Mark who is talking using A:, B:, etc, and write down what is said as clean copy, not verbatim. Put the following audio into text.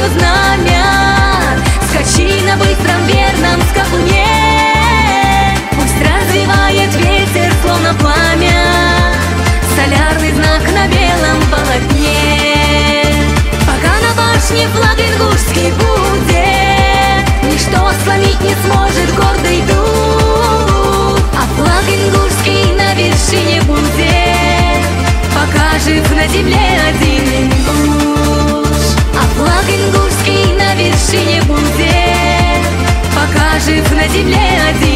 A: свое знамя, скачи на быстром верном скакуне. Пусть развивает ветер, словно пламя, солярный знак на белом полотне. Пока на башне флаг ингушский будет, ничто сломить не сможет гордый дух. А флаг ингушский на вершине будет, пока жив на земле один ингуш. А флаг ингушский на вершине будет, пока жив на земле один